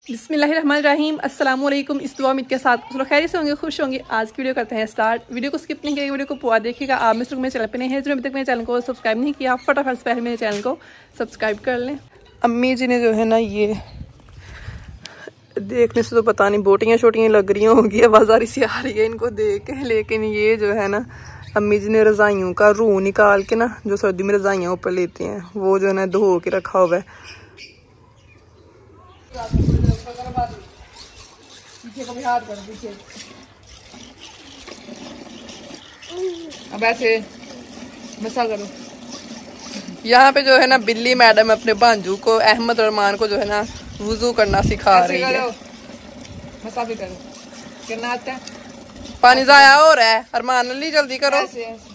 बिस्मिल्लाहिर्रहमानिर्रहीम अस्सलाम वालेकुम। इस दुआ उम्मीद के साथ कुछ लोग खैरियत से होंगे, खुश होंगे। आज की वीडियो करते हैं स्टार्ट। वीडियो को स्किप नहीं करिएगा, वीडियो को पूरा देखिएगा। आप मिस्टर मेरे चैनल पे नहीं है, जो अभी तक मेरे चैनल को सब्सक्राइब नहीं किया, फटाफट से पहले मेरे चैनल को सब्सक्राइब कर लें। अम्मी जी ने जो है ना, ये देखने से तो पता नहीं बोटियाँ शोटियाँ लग रही होंगी, आवाज़ारी सी आ रही है इनको देख के, लेकिन ये जो है ना अम्मी जी ने रज़ाइयों का रूह निकाल के ना, जो सर्दी में रज़ाइयाँ ऊपर लेती हैं, वो जो है ना धो के रखा हुआ है। पीछे को भी हाथ करो, पीछे। अब ऐसे मसा करो। यहाँ पे जो है ना बिल्ली मैडम अपने भांजू को, अहमद रहमान को जो है ना वुजू करना सिखा रही है। मसा भी करो, करना आता है। पानी जाया हो रहा है, अरमान अली जल्दी करो। ऐसे ऐसे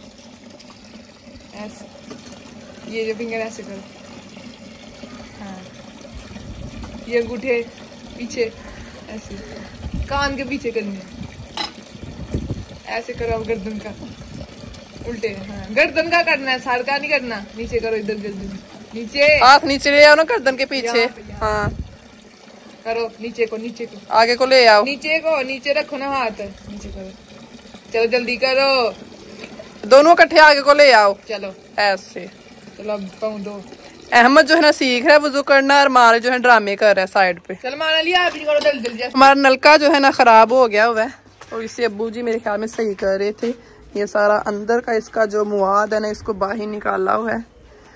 ऐसे, ये जो फिंगर ऐसे करो। हाँ, ये अंगूठे पीछे ऐसे, कान के पीछे करनी है। ऐसे करो। अब गर्दन का उल्टे, हाँ गर्दन का करना है, सर का नहीं करना। नीचे करो, इधर गर्दन नीचे, हाथ नीचे ले आओ ना गर्दन के पीछे। हाँ करो, नीचे को, नीचे को, आगे को ले आओ, नीचे को, नीचे रखो ना हाथ, नीचे करो। चलो जल्दी करो, दोनों इकट्ठे आगे को ले आओ। चलो ऐसे, चलो अब पाँव दो। अहमद जो है ना सीख रहा है वुजू करना, और मारे जो है ड्रामे कर रहा है साइड पे। चल मान लिया, आप करो जल्दी। हमारा नलका जो है ना खराब हो गया हुआ है, और इसे अब्बू जी मेरे ख्याल में सही कर रहे थे। ये सारा अंदर का इसका जो मुआद है ना, इसको बाहर निकाला हुआ है।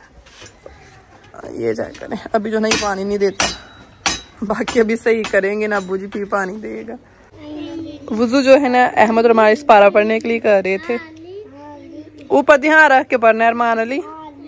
ये जाए करें, अभी जो नहीं पानी नहीं देता, बाकी अभी सही करेंगे ना, अब्बू जी भी पानी देगा। वुजू जो है ना अहमद और हमारे पारा पढ़ने के लिए कर रहे थे। ऊपर ध्यान रख के पढ़ना है अरमान अली।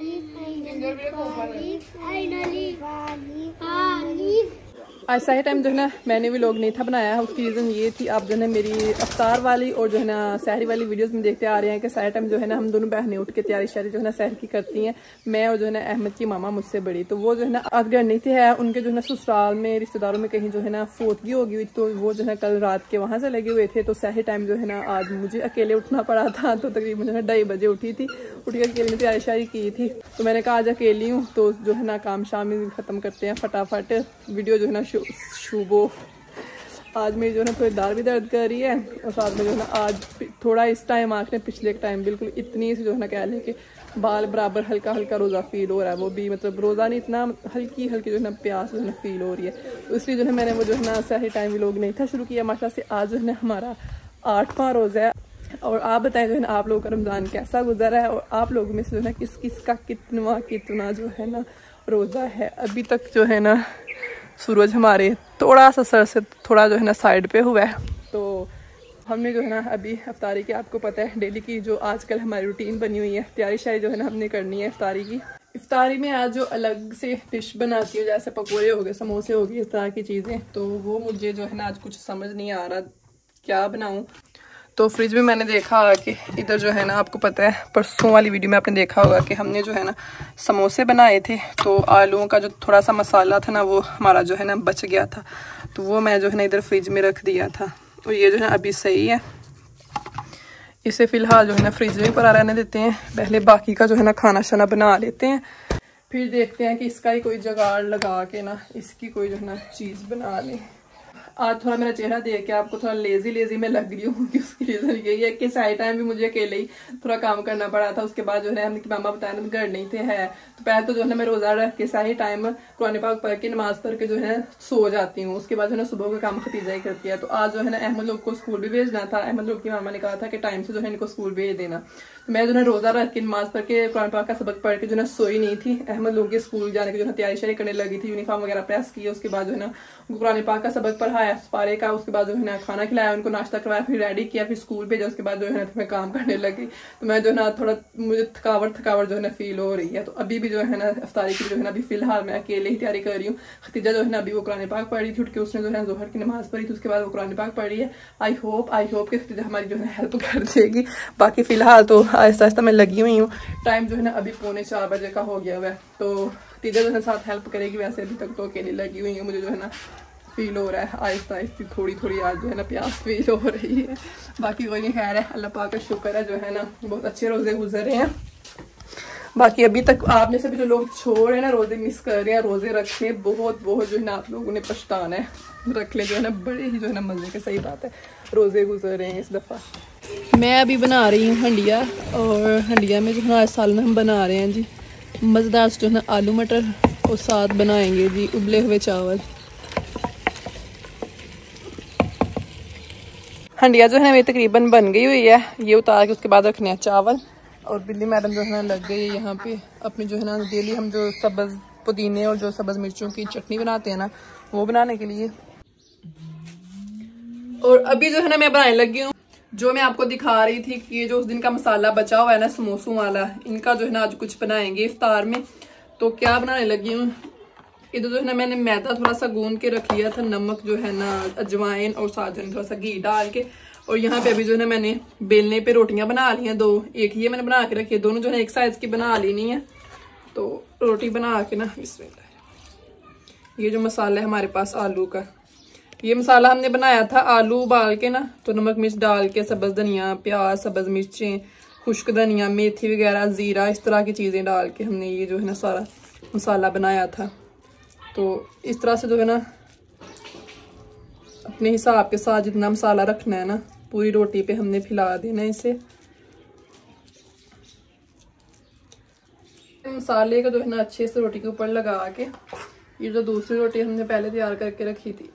आज सही टाइम जो है ना मैंने भी लोग नहीं था बनाया, उसकी रीज़न ये थी, आप जो है मेरी अफ्तार वाली और जो है ना सहरी वाली वीडियोस में देखते आ रहे हैं कि सही टाइम जो है ना हम दोनों बहनें उठ के तैयारी शारी जो है ना सहर की करती हैं। मैं और जो है ना अहमद की मामा मुझसे बड़ी, तो वो जो है ना अगर नहीं थे है, उनके जो है ना ससुराल में रिश्तेदारों में कहीं जो है ना फोतगी होगी हुई, तो वो जो है कल रात के वहाँ से लगे हुए थे। तो सही टाइम जो है ना आज मुझे अकेले उठना पड़ा था, तो तकरीबन जो है 2:30 बजे उठी थी, उठ के अकेले में तैयारी शारी की थी। तो मैंने कहा आज अकेली हूँ तो जो है ना काम शाम ख़त्म करते हैं फटाफट। वीडियो जो है ना शुभो, आज मेरी जो है ना थोड़ी दाल भी दर्द कर रही है, और साथ में जो है ना आज थोड़ा इस टाइम आखिर पिछले टाइम बिल्कुल इतनी सी जो है ना कह लें कि बाल बराबर हल्का हल्का रोज़ा फील हो रहा है। वो भी मतलब रोज़ा नहीं, इतना हल्की हल्की जो है ना प्यास जो है ना फील हो रही है। तो इसलिए जो है मैंने वो जो है ना सही टाइम व्लॉग नहीं था शुरू किया। माशाल्लाह से आज जो है ना हमारा 8वां रोज़ा है। और आप बताएं जो है ना आप लोगों का रमज़ान कैसा गुजरा है, और आप लोगों में से जो है ना किस किस का कितना जो है ना रोज़ा है। अभी तक जो है ना सूरज हमारे थोड़ा सा सर से थोड़ा जो है ना साइड पे हुआ है। तो हमने जो है ना अभी इफ्तारी की, आपको पता है डेली की जो आजकल हमारी रूटीन बनी हुई है, तैयारी शारी जो है ना हमने करनी है इफ्तारी की। इफ्तारी में आज जो अलग से डिश बनाती हूँ, जैसे पकौड़े हो गए, समोसे हो गए, इस तरह की चीज़ें, तो वो मुझे जो है ना आज कुछ समझ नहीं आ रहा क्या बनाऊँ। तो फ्रिज में मैंने देखा कि इधर जो है ना, आपको पता है परसों वाली वीडियो में आपने देखा होगा कि हमने जो है ना समोसे बनाए थे, तो आलूओं का जो थोड़ा सा मसाला था ना वो हमारा जो है ना बच गया था, तो वो मैं जो है ना इधर फ्रिज में रख दिया था। और ये जो है अभी सही है, इसे फ़िलहाल जो है ना फ्रिज में पड़ा रहने देते हैं। पहले बाकी का जो है ना खाना शाना बना लेते हैं, फिर देखते हैं कि इसका ही कोई जुगाड़ लगा के ना इसकी कोई जो है ना चीज़ बना लें। आज थोड़ा मेरा चेहरा देख के आपको थोड़ा लेजी में लग रही हूँ, कि उसकी रीज़न यही है कि साइड टाइम भी मुझे अकेले ही थोड़ा काम करना पड़ा था। उसके बाद जो है हमने मामा बताया ना घर नहीं थे है, तो पहले तो जो है ना मैं रोज़ा रख के सही टाइम कुरान पाक पढ़ के नमाज पढ़ के जो है सो जाती हूँ। उसके बाद जो है ना सुबह का काम खतीजा ही करती है। तो आज जो है ना अहमद लोग को स्कूल भी भेजना था, अहमद लोग की मामा ने कहा था कि टाइम से जो है इनको स्कूल भेज देना। तो मैं जो है रोज़ा रख के नमाज पढ़ के कुरान पाक का सबक पढ़ के जो है सोई नहीं थी। अहमद लोग के स्कूल जाने की जो है तैयारी शारी करने लगी थी, यूनिफॉर्म वगैरह प्रेस की, उसके बाद जो है ना कुरान पाक का सबक पढ़ाया पारे का, उसके बाद जो है ना खाना खिलाया, उनको नाश्ता करवाया, फिर रेडी किया, फिर स्कूल भेजा। उसके बाद जो है ना मैं काम करने लगी। तो मैं जो है ना थोड़ा मुझे थकावट जो है ना फील हो रही है। तो अभी भी जो है ना इफ्तारी की जो है ना अभी फिलहाल मैं अकेले ही तैयारी कर रही हूँ। खतीजा जो है ना अभी वो कुरान पाक पढ़ी थी, उठ के उसने जो है जोहर की नमाज पढ़ी थी, उसके बाद वो कुरान पाक पढ़ी है। आई होप कि खतीजा हमारी जो है हेल्प कर देगी। बाकी फिलहाल तो आहिस्ता आहिस्ता मैं लगी हुई हूँ। टाइम जो है ना अभी 3:45 बजे का हो गया हुआ है, तो खतीजा जो है साथ हेल्प करेगी। वैसे अभी तक तो अकेली लगी हुई हूँ, मुझे जो है ना फील हो रहा है आहिस्ता आहिस्ता थोड़ी आज जो है ना प्यास फील हो रही है। बाकी कोई नहीं, खैर है, अल्लाह पाक का शुक्र है जो है ना बहुत अच्छे रोज़े गुजर रहे हैं। बाकी अभी तक आप में से भी जो लोग छोड़ रहे ना, रोजे मिस कर रहे हैं, रोजे रखने बहुत बहुत जो है ना आप लोगों ने पछताना है। रख ले जो है ना, बड़े ही जो है ना मजे के, सही बात है, रोजे गुजर रहे हैं इस दफा। मैं अभी बना रही हूँ हंडिया, और हंडिया में जो है आज सालन हम बना रहे हैं जी मज़ेदार जो है ना आलू मटर, और साथ बनाएंगे जी उबले हुए चावल। हंडिया जो है ना मेरी तकरीबन बन गई हुई है, ये उतार के उसके बाद रखने हैं चावल। और बिल्ली मैडम जो है ना लग गई है यहाँ पे अपनी जो है ना डेली हम जो सब्ज़ पुदीने और जो सब्ज़ मिर्चों की चटनी बनाते हैं ना, वो बनाने के लिए। और अभी जो है ना मैं बनाने लगी हूँ, जो मैं आपको दिखा रही थी कि ये जो उस दिन का मसाला बचा हुआ है ना समोसों वाला, इनका जो है ना आज कुछ बनाएंगे इफ्तार में। तो क्या बनाने लगी हूँ, इधर जो है ना मैंने मैदा थोड़ा सा गूंद के रख लिया था, नमक जो है ना, अजवाइन और साथ जो है थोड़ा सा घी डाल के। और यहाँ पे अभी जो है ना मैंने बेलने पे रोटियां बना ली हैं दो, एक ये मैंने बना के रखी है, दोनों जो है एक साइज की बना लेनी है। तो रोटी बना के ना, बिस्मिल्लाह, ये जो मसाला है हमारे पास आलू का, ये मसाला हमने बनाया था आलू उबाल के ना, तो नमक मिर्च डाल के, सब्ज़ धनिया, प्याज, सब्ज़ मिर्चें, खुश्क धनिया, मेथी वगैरह, ज़ीरा, इस तरह की चीज़ें डाल के हमने ये जो है ना सारा मसाला बनाया था। तो इस तरह से जो है ना अपने हिसाब के साथ जितना मसाला रखना है ना, पूरी रोटी पे हमने फैला देना है इसे। मसाले का जो है ना अच्छे से रोटी के ऊपर लगा के, ये जो दूसरी रोटी हमने पहले तैयार करके रखी थी,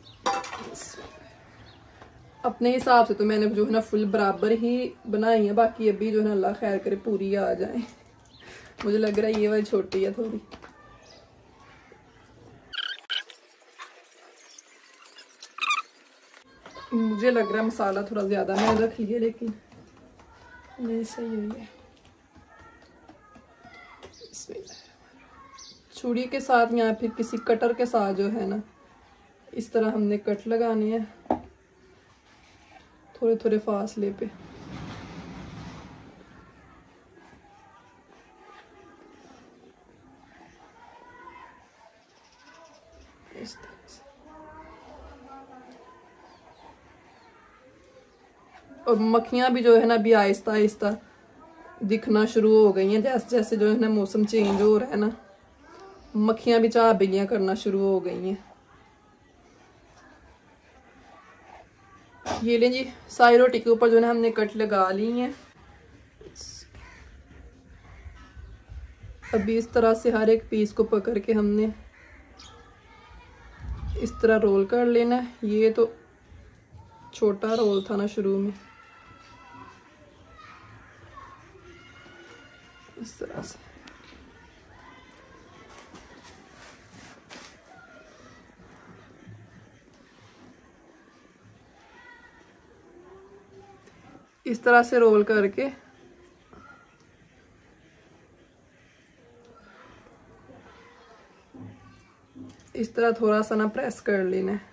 अपने हिसाब से तो मैंने जो है ना फुल बराबर ही बनाई है, बाकी अभी जो है ना अल्लाह खैर करे पूरी आ जाए। मुझे लग रहा है ये वाली छोटी है थोड़ी। मुझे लग रहा है मसाला थोड़ा ज्यादा मैंने रख लिया, लेकिन नहीं, सही है। छुरी के साथ या फिर किसी कटर के साथ जो है ना इस तरह हमने कट लगाने हैं थोड़े थोड़े फासले पे। इस तरह से। और मक्खियाँ भी जो है ना अभी आहिस्ता आहिस्ता दिखना शुरू हो गई हैं, जैसे जैसे जो है ना मौसम चेंज हो रहा है ना, मक्खियाँ भी चाह बिल्लियाँ करना शुरू हो गई हैं। ये लें जी, सारी रोटी के ऊपर जो है ना हमने कट लगा ली हैं। अभी इस तरह से हर एक पीस को पकड़ के हमने इस तरह रोल कर लेना है। ये तो छोटा रोल था ना शुरू में, इस तरह से। इस तरह से रोल करके इस तरह थोड़ा सा ना प्रेस कर लेना है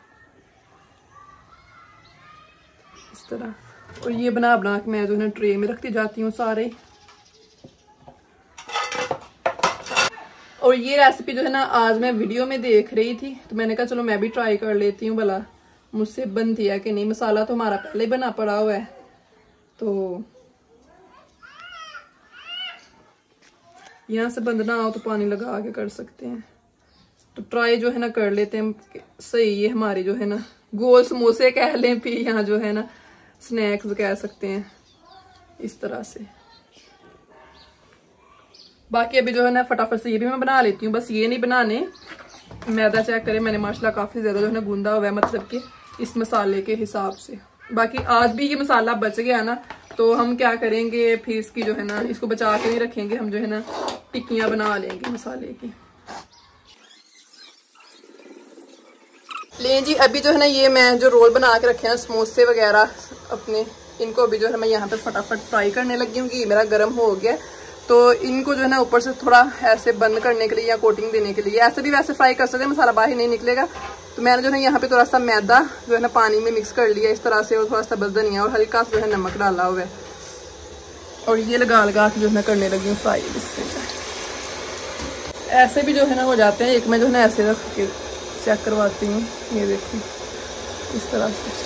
इस तरह। और ये बना बना के मैं जो है ना ट्रे में रखती जाती हूँ सारे। और ये रेसिपी जो है ना आज मैं वीडियो में देख रही थी, तो मैंने कहा चलो मैं भी ट्राई कर लेती हूँ भला मुझसे बनती है कि नहीं। मसाला तो हमारा पहले बना पड़ा हुआ है, तो यहाँ से बंद ना हो तो पानी लगा के कर सकते हैं। तो ट्राई जो है ना कर लेते हैं। सही ये हमारी जो है ना गोल समोसे कह लें, फिर यहाँ जो है ना स्नैक्स कह सकते हैं, इस तरह से। बाकी अभी जो है ना फटाफट से ये भी मैं बना लेती हूँ। बस ये नहीं बनाने, मैदा चेक करें मैंने माशाल्लाह काफ़ी ज़्यादा जो है ना गूंदा हुआ है, मतलब कि इस मसाले के हिसाब से। बाकी आज भी ये मसाला बच गया ना, तो हम क्या करेंगे फिर इसकी जो है ना, इसको बचा के नहीं रखेंगे, हम जो है ना टिक्कियाँ बना लेंगे मसाले की। लें जी, अभी जो है ना ये मैं जो रोल बना के रखे हैं समोसे वगैरह अपने, इनको अभी जो है मैं यहाँ पे फटाफट फ्राई करने लगी हूँ कि मेरा गर्म हो गया। तो इनको जो है ना ऊपर से थोड़ा ऐसे बंद करने के लिए या कोटिंग देने के लिए, ऐसे भी वैसे फ्राई कर सकते हैं, मसाला बाहर नहीं निकलेगा। तो मैंने जो है यहाँ पे थोड़ा सा मैदा जो है ना पानी में मिक्स कर लिया इस तरह से, और थोड़ा सा सब्ज़ धनिया और हल्का सा जो है नमक डाला हुआ है। और ये लगा लगा के जो है ना करने लगी हूँ फ्राई। ऐसे भी जो है ना हो जाते हैं। एक मैं जो है ना ऐसे रख के चेक करवाती हूँ, ये देखिए इस तरह से।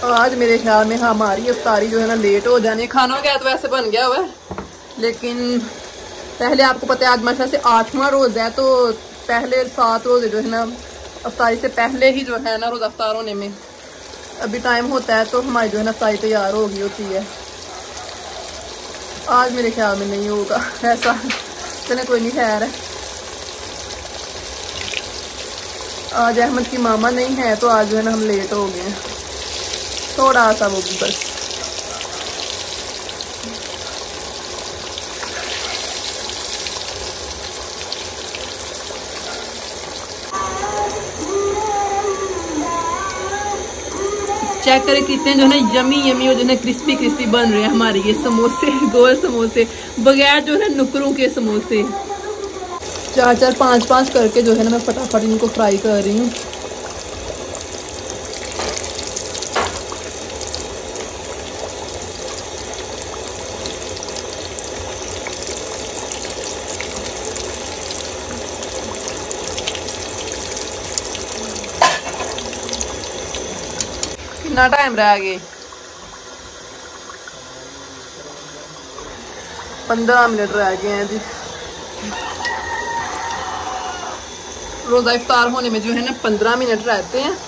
आज मेरे ख्याल में हमारी इफ्तारी जो है ना लेट हो जानी। खाना क्या तो वैसे बन गया हुआ है, लेकिन पहले आपको पता है आज माशा से 8वां रोज़ है, तो पहले 7 रोज़े जो है ना इफ्तारी से पहले ही जो है ना रोज़ा इफ्तार होने में अभी टाइम होता है, तो हमारी जो है ना इफ्तारी तैयार हो गई होती है। आज मेरे ख्याल में नहीं होगा ऐसा, चले कोई नहीं, खैर है। आज अहमद की मामा नहीं है तो आज जो है ना हम लेट हो गए हैं थोड़ा सा, वो भी बस। चेक करें कितने जो है ना यमी यमी और जो है ना क्रिस्पी क्रिस्पी बन रहे हैं हमारे ये समोसे, गोल समोसे, बगैर जो है नुकरों के समोसे। 4-4 5-5 करके जो है ना मैं फटाफट इनको फ्राई कर रही हूँ। कितना टाइम रह गए? 15 मिनट रह गए हैं जी। रोज़ा इफ्तार होने में जो है ना 15 मिनट रहते हैं।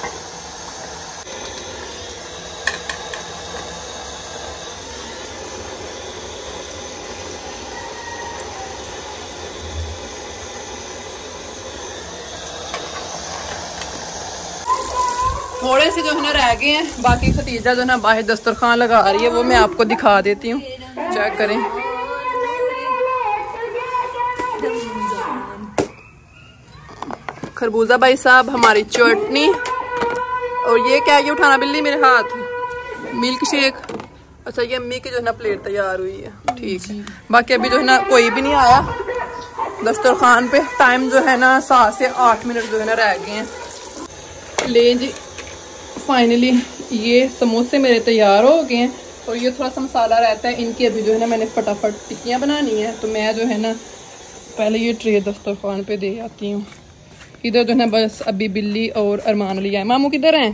थोड़े से जो है ना रह गए हैं, बाकी खतीजा जो है ना बाहर दस्तरखान लगा रही है, वो मैं आपको दिखा देती हूँ, चेक करें। खरबूजा भाई साहब, हमारी चटनी, और ये क्या, ये उठाना बिल्ली मेरे हाथ, मिल्क शेक। अच्छा ये अम्मी की जो है ना प्लेट तैयार हुई है, ठीक है। बाकी अभी जो है ना कोई भी नहीं आया दस्तरखान पे। टाइम जो है ना 7 से 8 मिनट जो है ना रह गए हैं। ले जी, फाइनली ये समोसे मेरे तैयार हो गए हैं, और ये थोड़ा सा मसाला रहता है इनकी। अभी जो है ना मैंने फटाफट टिक्कियाँ बनानी है, तो मैं जो है ना पहले ये ट्रे दस्तरखान पे दे आती हूँ। इधर जो है ना बस अभी बिल्ली और अरमान लिया है। मामू किधर हैं?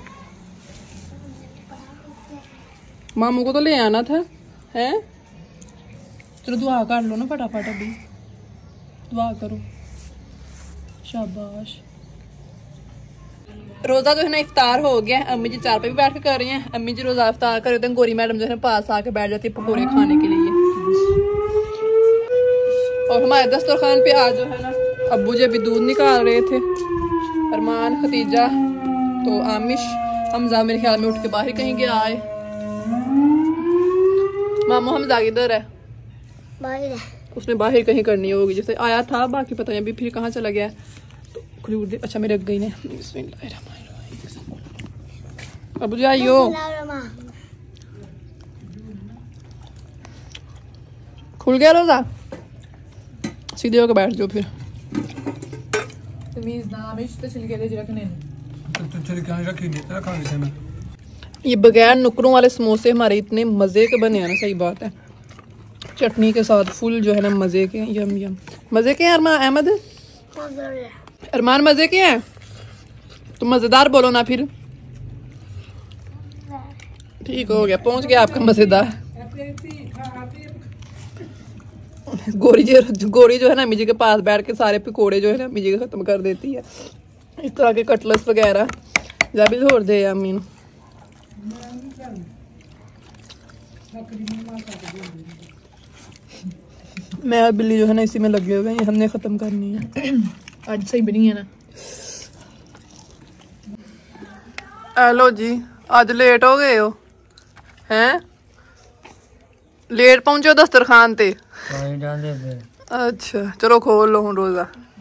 मामू को तो ले आना था, हैं? चलो दुआ कर लो ना फटाफट, अभी दुआ करो, शाबाश। रोज़ा जो है ना इफ्तार हो गया है। अम्मी जी चार पे भी बैठ के कर रही हैं। अम्मी जी रोज़ा इफ्तार कर रहे थे, गोरी मैडम जो है ना पास आके बैठ जाती है पकौड़े खाने के लिए। और हमारे दस्तरखान पे आज जो है ना अब्बू जी अभी दूध निकाल रहे थे। अरमान, खतीजा, तो आमिश, हमजा मेरे ख्याल में उठ के बाहर कहीं गया है। मामू हमजा किधर है? बाहर। उसने बाहर कहीं करनी होगी, जैसे आया था, बाकी पता नहीं अभी फिर कहाँ चला गया। तो अच्छा मेरे रख गई ने। अबू जी आइयो, खुल गया रोज़ा, सीधे होकर बैठ जाओ फिर। ये बगैर नुकरों वाले समोसे हमारे इतने मज़े के बने हैं ना, सही बात है, चटनी के साथ फुल जो है ना मज़े के। यम यम, मज़े के हैं अरमान, अहमद अरमान मज़े के हैं? तो मज़ेदार बोलो ना फिर। ठीक हो गया, पहुंच गया आपका मज़ेदार। गोरी जो है ना अम्मी जी के पास बैठ के सारे पकौड़े जो है ना अम्मी जी के ख़त्म कर देती है। इस तरह के कटलेट्स वगैरह जब भी छोड़ दे अम्मी ने। मैं और बिल्ली जो है ना इसी में लगे हुए हैं, ये हमने ख़त्म करनी है। आज सही बनी है ना। हेलो जी, आज लेट हो गए हो हैं? लेट पहुंचे हो दस्तरखान ते? अच्छा चलो खोल लो रोज़ा।